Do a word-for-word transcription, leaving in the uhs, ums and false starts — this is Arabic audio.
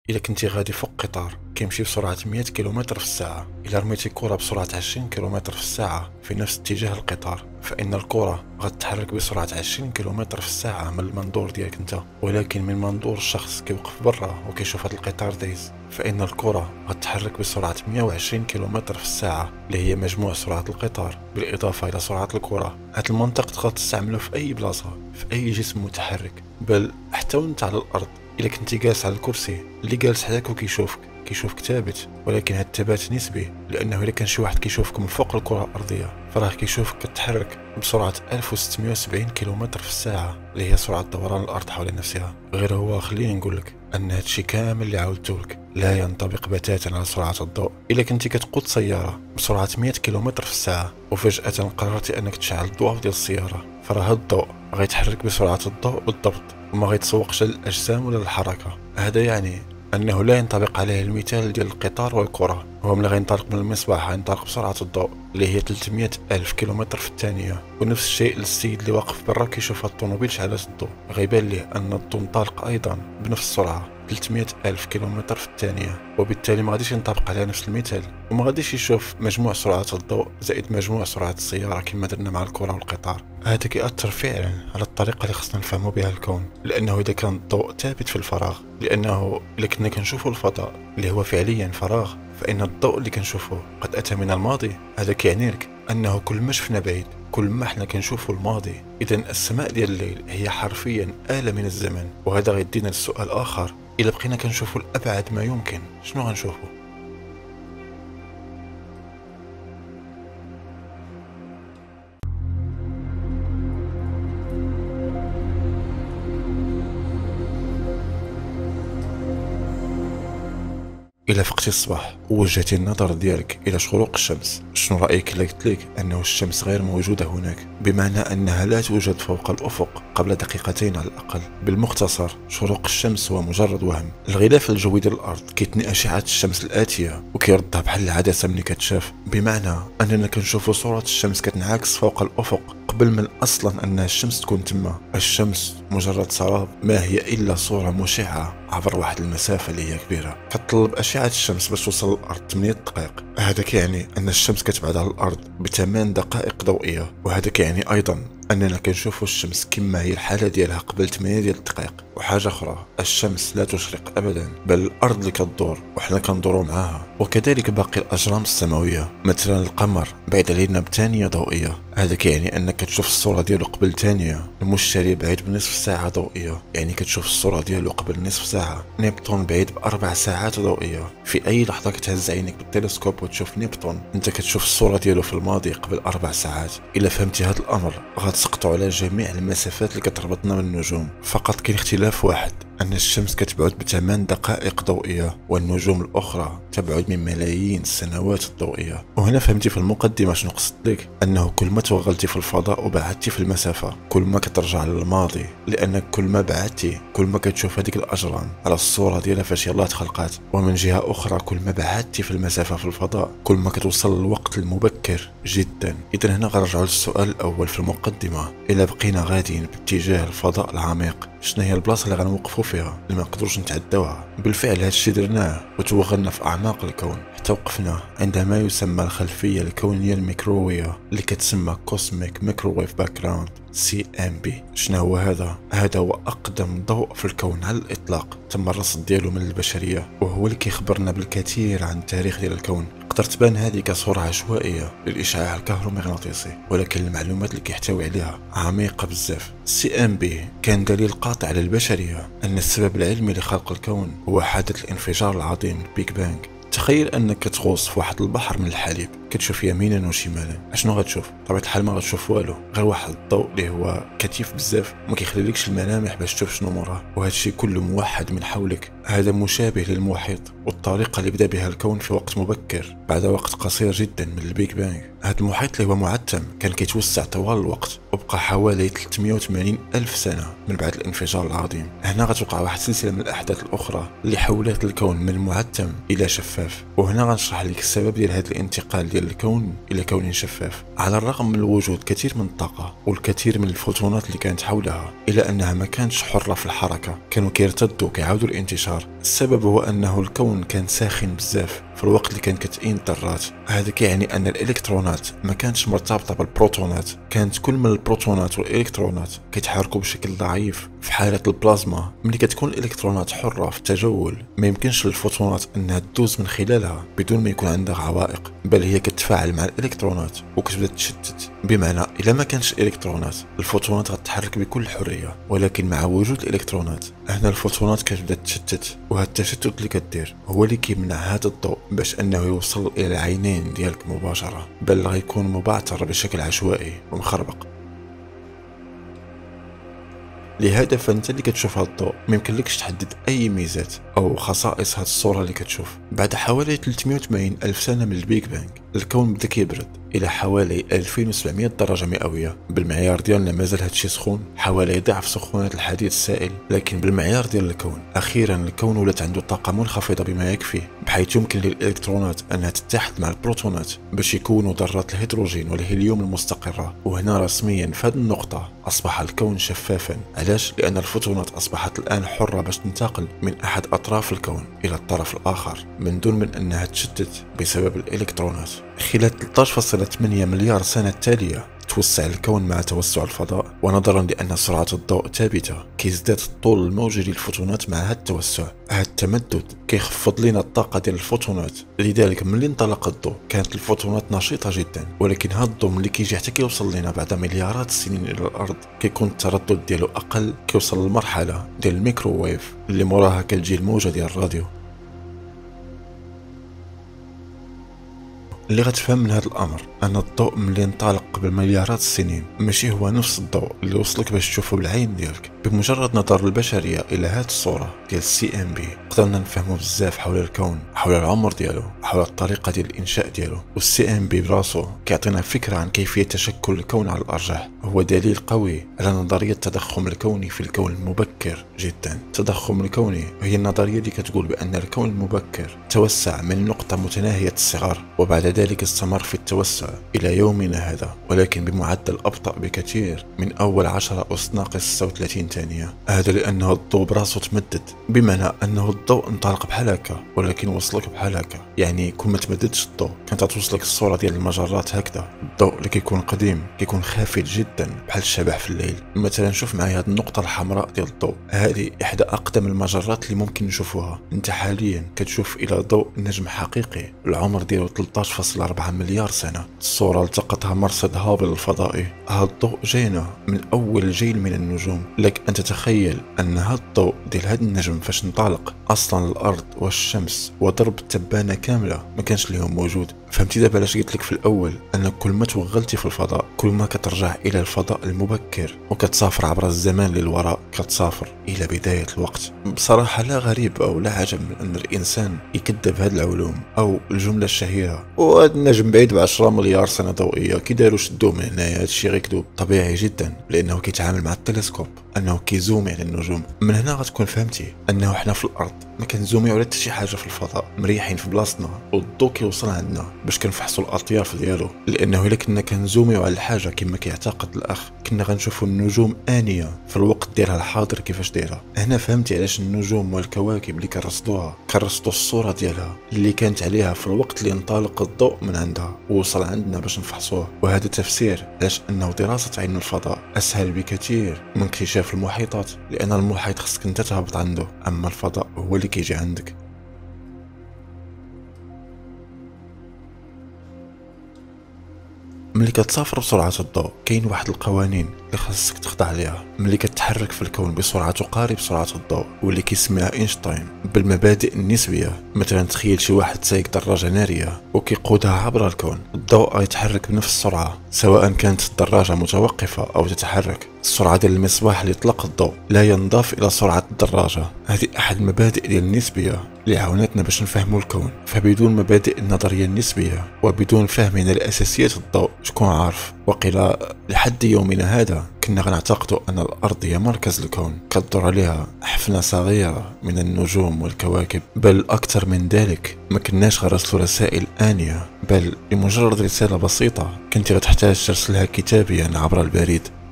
الا كنتي غادي فوق قطار كيمشي بسرعه مية كيلومتر في الساعه، الا رميتي كره بسرعه عشرين كيلومتر في الساعه في نفس اتجاه القطار، فان الكره غتتحرك بسرعه عشرين كيلومتر في الساعه من المنظور ديالك انت، ولكن من منظور الشخص كيوقف برا وكيشوف هذا القطار دايز، فان الكره غتتحرك بسرعه مية وعشرين كيلومتر في الساعه اللي هي مجموع سرعه القطار بالاضافه الى سرعه الكره. هذا المنطق تقدر تستعمله في اي بلاصه في اي جسم متحرك، بل حتى وانت على الارض. الا كنتي جالس على الكرسي اللي جالس حداك وكيشوفك كيشوفك ثابت، ولكن هذا الثبات نسبي، لانه الا كان شي واحد كيشوفك من فوق الكره الارضيه فراه كيشوفك كتحرك بسرعه ألف وستمية وسبعين كيلومتر في الساعه اللي هي سرعه دوران الارض حول نفسها. غير هو خليني نقول لك ان هذا الشيء كامل اللي عاودته لك لا ينطبق بتاتا على سرعه الضوء. الا كنتي كتقود سياره بسرعه مية كيلومتر في الساعه وفجاه قررتي انك تشعل الضوء ديال السياره، فراه هذا الضوء غيتحرك بسرعه الضوء بالضبط وما غيتسوقش للاجسام ولا للحركه. هذا يعني انه لا ينطبق عليه المثال ديال القطار والكره. هو ملي غينطلق من المصباح غينطلق بسرعه الضوء اللي هي ثلاثمية الف كيلومتر في الثانيه، ونفس الشيء للسيد اللي واقف برا كيشوف هاد الطوموبيل شعلات الضوء، غيبان ليه ان الضوء منطلق ايضا بنفس السرعه ثلاثمية الف كيلومتر في الثانيه، وبالتالي ما غاديش ينطبق على نفس المثال، وما غاديش يشوف مجموع سرعه الضوء زائد مجموع سرعه السياره كما درنا مع الكره والقطار. هذا كيأثر فعلا على الطريقه اللي خصنا نفهموا بها الكون، لانه اذا كان الضوء ثابت في الفراغ، لانه الا كنا كنشوفوا الفضاء اللي هو فعليا فراغ، فان الضوء اللي كنشوفه قد اتى من الماضي. هذا كيعني لك انه كل ما شفنا بعيد كل ما حنا كنشوفوا الماضي. اذا السماء ديال الليل هي حرفيا آلة من الزمن، وهذا غيدينا للسؤال اخر: الا بقينا كنشوفوا الابعد ما يمكن شنو غنشوفوا؟ إلا فقتي الصباح ووجهتي النظر ديالك إلى شروق الشمس، شنو رأيك إلا قلت لك أنه الشمس غير موجودة هناك، بمعنى أنها لا توجد فوق الأفق قبل دقيقتين على الأقل؟ بالمختصر شروق الشمس هو مجرد وهم. الغلاف الجوي ديال الأرض كيتني أشعة الشمس الآتية وكيردها بحال العدسة ملي كتشاف، بمعنى أننا كنشوفوا صورة الشمس كتنعكس فوق الأفق قبل من أصلا أن الشمس تكون تما. الشمس مجرد سراب، ما هي إلا صورة مشعة عبر واحد المسافة اللي هي كبيرة. كتطلب أشعة الشمس باش توصل للأرض ثمانية دقائق، هذا كيعني أن الشمس كتبعد على الأرض بثمان دقائق ضوئية، وهذا كيعني أيضا أننا كنشوفوا الشمس كما هي الحالة ديالها قبل ثمانية ديال الدقائق. وحاجة أخرى، الشمس لا تشرق أبدا، بل الأرض اللي كتدور وحنا كندوروا معاها، وكذلك باقي الأجرام السماوية. مثلا القمر بعيد علينا بثانية ضوئية، هذا كيعني أنك كتشوف الصورة ديالو قبل ثانية. المشتري بعيد بنصف ساعة ضوئية، يعني كتشوف الصورة ديالو قبل نصف ساعة. نبتون بعيد بأربع ساعات ضوئية، في أي لحظة كتهز عينك بالتلسكوب وتشوف نبتون أنت كتشوف الصورة ديالو في الماضي قبل أربع ساعات. إلا فهمتي هذا الأمر غتسقطوا على جميع المسافات اللي كتربطنا بالنجوم. فقط كاين اختلاف واحد، أن الشمس كتبعد بثمان دقائق ضوئية والنجوم الأخرى تبعد من ملايين السنوات الضوئية. وهنا فهمتي في المقدمة شنو قصدت لك، أنه كل ما توغلتي في الفضاء وبعدتي في المسافة كل ما كترجع للماضي، لأنك كل ما بعدتي كل ما كتشوف هذيك الأجرام على الصورة ديالها فاش يلاه تخلقات. ومن جهة أخرى كل ما بعدتي في المسافة في الفضاء كل ما كتوصل للوقت المبكر جدا. إذا هنا غنرجعوا للسؤال الأول في المقدمة: إلا بقينا غاديين باتجاه الفضاء العميق شنو هي البلاصه اللي غنوقفوا فيها اللي ما نقدروش نتعداوها؟ بالفعل هذا الشيء درناه وتوغلنا في اعماق الكون حتى وقفنا عند ما يسمى الخلفيه الكونيه الميكروويه اللي كتسمى كوسميك ميكروويف باك جراوند سي ام بي. شنو هو هذا؟ هذا هو اقدم ضوء في الكون على الاطلاق، تم الرصد ديالو من البشريه، وهو اللي كيخبرنا بالكثير عن التاريخ ديال الكون. تقدر تبان هذه كصورة عشوائية للإشعاع الكهرومغناطيسي، ولكن المعلومات اللي كيحتوي عليها عميقة بزاف. سي ام بي كان دليل قاطع للبشرية أن السبب العلمي لخلق الكون هو حادث الانفجار العظيم البيج بانج. تخيل انك كتغوص في واحد البحر من الحليب، كتشوف يمينا وشمالا، اشنو غتشوف؟ بطبيعه الحال ما غتشوف والو، غير واحد الضوء اللي هو كثيف بزاف ما كيخليلكش الملامح باش تشوف شنو موراه، وهذا الشيء كله موحد من حولك. هذا مشابه للمحيط والطريقه اللي بدا بها الكون في وقت مبكر بعد وقت قصير جدا من البيج بانج. هذا المحيط اللي هو معتم كان كيتوسع طوال الوقت وبقى حوالي ثلاثمية وثمانين ألف سنة من بعد الانفجار العظيم. هنا غتوقع واحد السلسلة من الأحداث الأخرى اللي حولت الكون من معتم إلى شفاف، وهنا غنشرح لك السبب ديال هذا الانتقال ديال ديال الكون الى كون شفاف. على الرغم من وجود كثير من الطاقه والكثير من الفوتونات اللي كانت حولها، الا انها ما كانتش حره في الحركه، كانوا كيرتدوا كيعاودوا الانتشار. السبب هو انه الكون كان ساخن بزاف في الوقت اللي كان كتئين الذرات. هذا كيعني ان الالكترونات ما كانتش مرتبطه بالبروتونات، كانت كل من البروتونات والالكترونات كيتحركوا بشكل ضعيف. في حاله البلازما ملي كتكون الالكترونات حره في التجول، ما يمكنش للفوتونات انها تدوز من خلالها بدون ما يكون عندها عوائق، بل هي كتفاعل مع الالكترونات وكتبدا تشتت. بمعنى الا ما كانش الالكترونات، الفوتونات غتتحرك بكل حريه، ولكن مع وجود الالكترونات هنا الفوتونات كتبدا تشتت. وهذا التشتت اللي كدير هو اللي كيمنع هذا الضوء باش انه يوصل الى العينين ديالك مباشره، بل غيكون مبعثر بشكل عشوائي ومخربق. لهذا فانت اللي كتشوف هذا الضوء ما يمكنلكش تحدد اي ميزات او خصائص هذه الصوره اللي كتشوف. بعد حوالي ثلاثمئة وثمانين الف سنه من البيج بانج، الكون بدا كيبرد الى حوالي ألفين وسبعمئة درجه مئويه. بالمعيار ديالنا مازال هادشي سخون، حوالي ضعف سخونه الحديد السائل، لكن بالمعيار ديال الكون اخيرا الكون ولات عنده طاقه منخفضه بما يكفي، بحيث يمكن للالكترونات انها تتحد مع البروتونات باش يكونوا ذرات الهيدروجين والهيليوم المستقره. وهنا رسميا في هذه النقطه اصبح الكون شفافا. علاش؟ لان الفوتونات اصبحت الان حره باش تنتقل من احد اطراف الكون الى الطرف الاخر من دون من انها تشتت بسبب الالكترونات. خلال ثلاثة عشر فاصلة ثمانية مليار سنه التاليه توسع الكون مع توسع الفضاء، ونظرا لان سرعه الضوء ثابته كيزداد الطول الموجي للفوتونات مع هذا التوسع. هذا التمدد كيخفض لنا الطاقه ديال الفوتونات. لذلك ملي انطلق الضوء كانت الفوتونات نشيطه جدا، ولكن هذا الضوء ملي كيجي حتى كيوصل لنا بعد مليارات السنين الى الارض كيكون التردد ديالو اقل، كيوصل للمرحله ديال الميكروويف اللي موراها كتجي الموجه ديال الراديو. اللي غتفهم من هذا الامر ان الضوء ملي انطلق قبل مليارات السنين ماشي هو نفس الضوء اللي وصلك باش تشوفه بالعين ديالك. بمجرد نظر البشريه الى هذه الصوره ديال السي ام بي قدرنا نفهموا بزاف حول الكون، حول العمر ديالو، حول الطريقه ديال الانشاء ديالو. والسي ام بي براسو كيعطينا فكره عن كيفيه تشكل الكون على الارجح. هو دليل قوي على نظريه التضخم الكوني في الكون المبكر جدا. التضخم الكوني هي النظريه اللي كتقول بان الكون المبكر توسع من نقطه متناهيه الصغر، وبعد ذلك استمر في التوسع الى يومنا هذا، ولكن بمعدل ابطا بكثير من اول عشرة اس ناقص ستة وثلاثين ثانيه. هذا لانه الضوء براسو تمدد، بمعنى انه الضوء انطلق بحال هكا ولكن وصلك بحال هكا. يعني كون ما تمددش الضوء كانت توصلك الصوره ديال المجرات هكذا. الضوء اللي كيكون قديم كيكون خافت جدا بحال الشبح في الليل. مثلا شوف معايا هذه النقطه الحمراء ديال الضوء، هذه احدى اقدم المجرات اللي ممكن نشوفوها. انت حاليا كتشوف الى ضوء نجم حقيقي العمر ديالو ثلاثة عشر فاصلة أربعة مليار سنه. الصوره التقطها مرصد هابل الفضائي. هذا الضوء جاينا من اول جيل من النجوم. لك ان تتخيل ان هذا الضوء ديال هذا النجم فاش انطلق اصلا الارض والشمس وضرب التبانه كامله ما كانش ليهم موجود. فهمتي دابا علاش قلت لك في الاول ان كل ما توغلتي في الفضاء كل ما كترجع الى الفضاء المبكر وكتسافر عبر الزمان للوراء، كتسافر الى بدايه الوقت. بصراحه لا غريب او لا عجب من ان الانسان يكذب هذه العلوم او الجمله الشهيره وهذا النجم بعيد ب عشرة مليار سنه ضوئيه كي داروا شدوه من هنايا. هذا الشيء غير كذوب طبيعي جدا لانه كيتعامل مع التلسكوب، انه كيزومي على النجوم. من هنا غتكون فهمتي انه حنا في الارض ما كنزوميو على حتى شي حاجه في الفضاء، مريحين في بلاصتنا والضوء كيوصل عندنا باش كنفحصوا الاطياف ديالو. لانه الا كنا كنزوميو على الحاجه كما كيعتقد الاخ كنا غنشوفوا النجوم انيه في الوقت ديالها الحاضر كيفاش دايره. هنا فهمتي علاش النجوم والكواكب اللي كنرصدوها كنرصدوا الصوره ديالها اللي كانت عليها في الوقت اللي انطلق الضوء من عندها ووصل عندنا باش نفحصوه. وهذا تفسير علاش انه دراسه علم الفضاء اسهل بكثير من اكتشاف المحيطات، لان المحيط خصك انت تهبط عنده، اما الفضاء هو اللي كيجي عندك. ملي كتسافر بسرعه الضوء كاين واحد القوانين اللي خاصك تخضع ليها. ملي كتحرك في الكون بسرعه تقارب سرعه الضوء واللي كيسميها اينشتاين بالمبادئ النسبيه. مثلا تخيل شي واحد سايق دراجه ناريه وكيقودها عبر الكون، الضوء يتحرك بنفس السرعه سواء كانت الدراجه متوقفه او تتحرك. السرعه ديال المصباح اللي يطلق الضوء لا ينضاف الى سرعه الدراجه. هذه احد المبادئ ديال النسبيه اللي عاونتنا باش نفهموا الكون. فبدون مبادئ النظريه النسبيه وبدون فهمنا لاساسيات الضوء شكون عارف وقيل لحد يومنا هذا كنا غنعتقدوا أن الأرض هي مركز الكون، كتدور عليها حفنة صغيرة من النجوم والكواكب، بل أكثر من ذلك ما كناش غنرسلوا رسائل آنية، بل لمجرد رسالة بسيطة كنت غتحتاج ترسلها كتابيا عبر البريد.